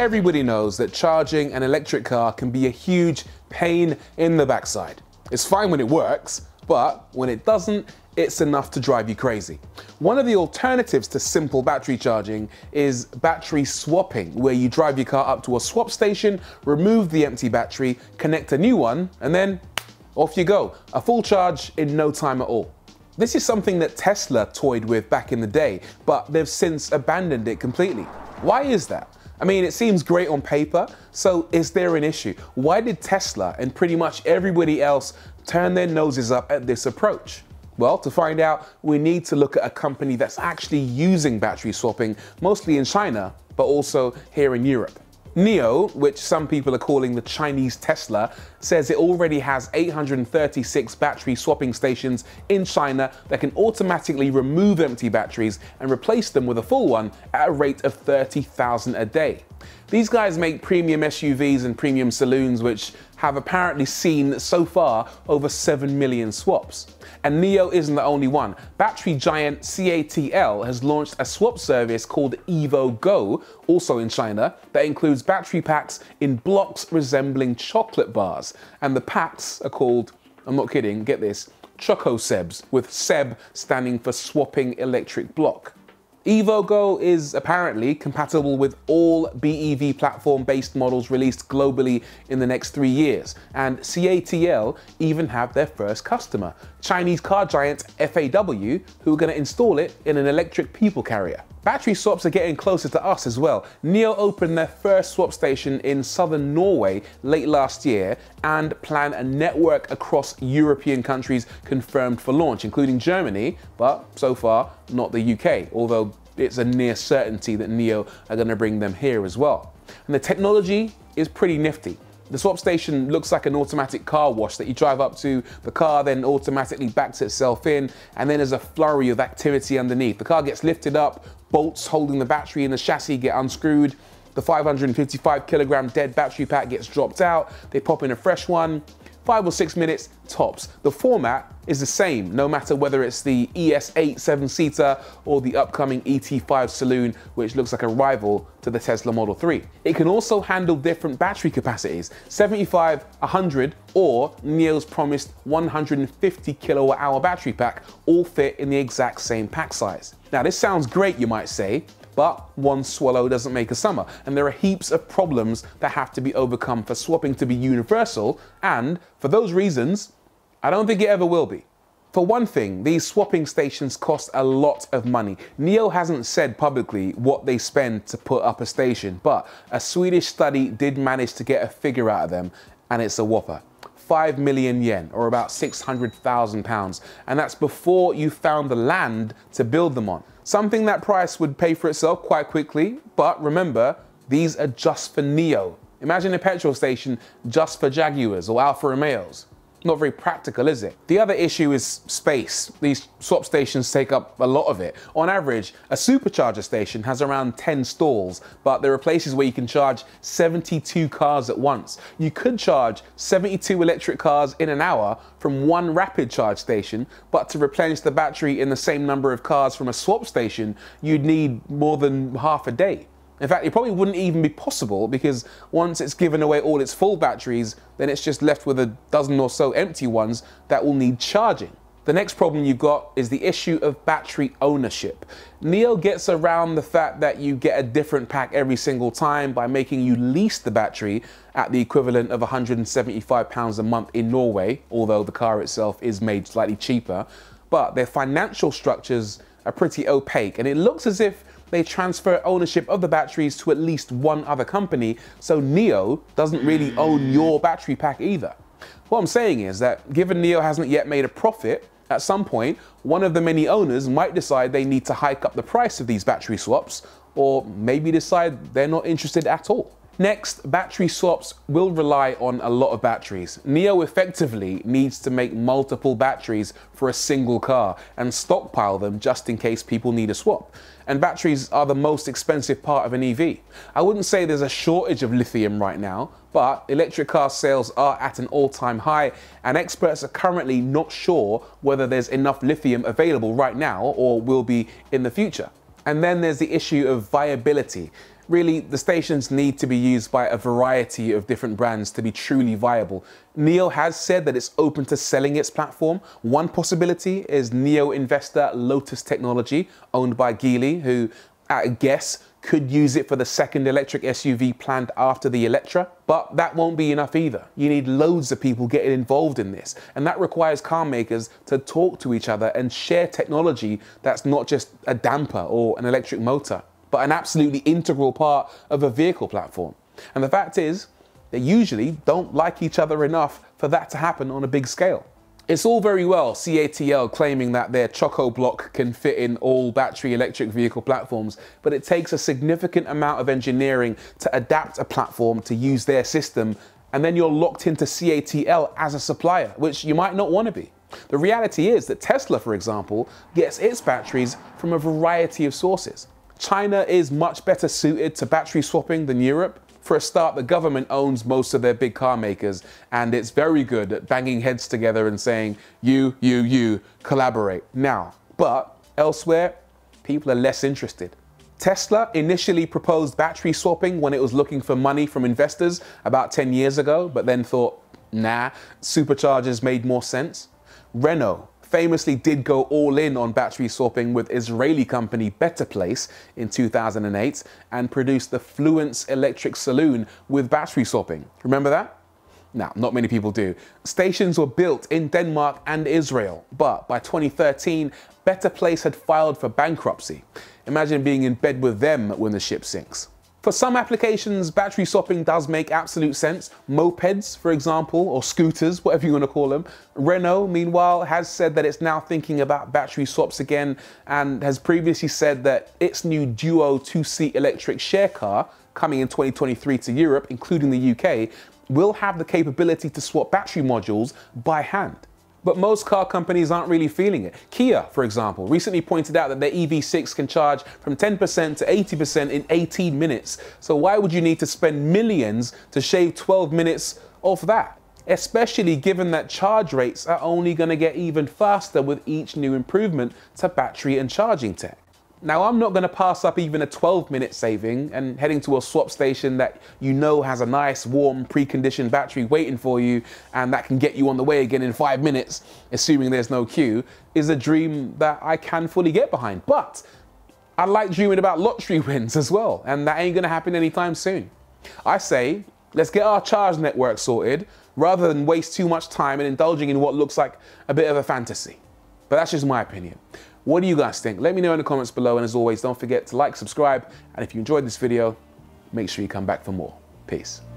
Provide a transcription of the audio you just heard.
Everybody knows that charging an electric car can be a huge pain in the backside. It's fine when it works, but when it doesn't, it's enough to drive you crazy. One of the alternatives to simple battery charging is battery swapping, where you drive your car up to a swap station, remove the empty battery, connect a new one, and then off you go. A full charge in no time at all. This is something that Tesla toyed with back in the day, but they've since abandoned it completely. Why is that? I mean, it seems great on paper, so is there an issue? Why did Tesla and pretty much everybody else turn their noses up at this approach? Well, to find out, we need to look at a company that's actually using battery swapping, mostly in China, but also here in Europe. NIO, which some people are calling the Chinese Tesla, says it already has 836 battery swapping stations in China that can automatically remove empty batteries and replace them with a full one at a rate of 30,000 a day. These guys make premium SUVs and premium saloons, which have apparently seen so far over 7 million swaps. And NIO isn't the only one. Battery giant CATL has launched a swap service called Evo Go, also in China, that includes battery packs in blocks resembling chocolate bars. And the packs are called, I'm not kidding, get this, Choco Sebs, with Seb standing for swapping electric block. Evo Go is apparently compatible with all BEV platform-based models released globally in the next 3 years, and CATL even have their first customer, Chinese car giant FAW, who are going to install it in an electric people carrier. Battery swaps are getting closer to us as well. NIO opened their first swap station in southern Norway late last year and plan a network across European countries confirmed for launch, including Germany, but so far not the UK, although it's a near certainty that NIO are going to bring them here as well. And the technology is pretty nifty. The swap station looks like an automatic car wash that you drive up to, the car then automatically backs itself in, and then there's a flurry of activity underneath. The car gets lifted up, bolts holding the battery in the chassis get unscrewed, the 555 kilogram dead battery pack gets dropped out, they pop in a fresh one, 5 or 6 minutes tops. The format is the same, no matter whether it's the ES8 7-seater or the upcoming ET5 saloon, which looks like a rival to the Tesla Model 3. It can also handle different battery capacities, 75, 100, or NIO's promised 150 kilowatt-hour battery pack, all fit in the exact same pack size. Now, this sounds great, you might say, but one swallow doesn't make a summer, and there are heaps of problems that have to be overcome for swapping to be universal, and for those reasons, I don't think it ever will be. For one thing, these swapping stations cost a lot of money. NIO hasn't said publicly what they spend to put up a station, but a Swedish study did manage to get a figure out of them, and it's a whopper. 5 million yen, or about £600,000, and that's before you found the land to build them on. Something that price would pay for itself quite quickly, but remember, these are just for NIO. Imagine a petrol station just for Jaguars or Alfa Romeos. Not very practical, is it? The other issue is space. These swap stations take up a lot of it. On average, a supercharger station has around 10 stalls, but there are places where you can charge 72 cars at once. You could charge 72 electric cars in an hour from one rapid charge station, but to replenish the battery in the same number of cars from a swap station, you'd need more than half a day. In fact, it probably wouldn't even be possible, because once it's given away all its full batteries, then it's just left with a dozen or so empty ones that will need charging. The next problem you've got is the issue of battery ownership. NIO gets around the fact that you get a different pack every single time by making you lease the battery at the equivalent of £175 a month in Norway, although the car itself is made slightly cheaper. But their financial structures are pretty opaque, and it looks as if they transfer ownership of the batteries to at least one other company, so NIO doesn't really own your battery pack either. What I'm saying is that given NIO hasn't yet made a profit, at some point, one of the many owners might decide they need to hike up the price of these battery swaps, or maybe decide they're not interested at all. Next, battery swaps will rely on a lot of batteries. NIO effectively needs to make multiple batteries for a single car and stockpile them just in case people need a swap. And batteries are the most expensive part of an EV. I wouldn't say there's a shortage of lithium right now, but electric car sales are at an all-time high, and experts are currently not sure whether there's enough lithium available right now or will be in the future. And then there's the issue of viability. Really, the stations need to be used by a variety of different brands to be truly viable. NIO has said that it's open to selling its platform. One possibility is NIO investor Lotus Technology, owned by Geely, who, at a guess, could use it for the second electric SUV planned after the Electra. But that won't be enough either. You need loads of people getting involved in this. And that requires car makers to talk to each other and share technology that's not just a damper or an electric motor, but an absolutely integral part of a vehicle platform. And the fact is, they usually don't like each other enough for that to happen on a big scale. It's all very well CATL claiming that their Choco block can fit in all battery electric vehicle platforms, but it takes a significant amount of engineering to adapt a platform to use their system, and then you're locked into CATL as a supplier, which you might not want to be. The reality is that Tesla, for example, gets its batteries from a variety of sources. China is much better suited to battery swapping than Europe. For a start, the government owns most of their big car makers, and it's very good at banging heads together and saying, you, collaborate now. But elsewhere, people are less interested. Tesla initially proposed battery swapping when it was looking for money from investors about 10 years ago, but then thought, nah, superchargers made more sense. Renault famously did go all in on battery swapping with Israeli company Better Place in 2008 and produced the Fluence electric saloon with battery swapping. Remember that? Now, not many people do. Stations were built in Denmark and Israel, but by 2013, Better Place had filed for bankruptcy. Imagine being in bed with them when the ship sinks. For some applications, battery swapping does make absolute sense. Mopeds, for example, or scooters, whatever you want to call them. Renault, meanwhile, has said that it's now thinking about battery swaps again and has previously said that its new Duo 2-seat electric share car, coming in 2023 to Europe, including the UK, will have the capability to swap battery modules by hand. But most car companies aren't really feeling it. Kia, for example, recently pointed out that their EV6 can charge from 10% to 80% in 18 minutes. So why would you need to spend millions to shave 12 minutes off that? Especially given that charge rates are only going to get even faster with each new improvement to battery and charging tech. Now, I'm not going to pass up even a 12-minute saving and heading to a swap station that you know has a nice, warm, preconditioned battery waiting for you and that can get you on the way again in 5 minutes, assuming there's no queue, is a dream that I can fully get behind. But I like dreaming about lottery wins as well, and that ain't going to happen anytime soon. I say, let's get our charge network sorted rather than waste too much time in indulging in what looks like a bit of a fantasy. But that's just my opinion. What do you guys think? Let me know in the comments below, and as always, don't forget to like, subscribe, and if you enjoyed this video, make sure you come back for more. Peace.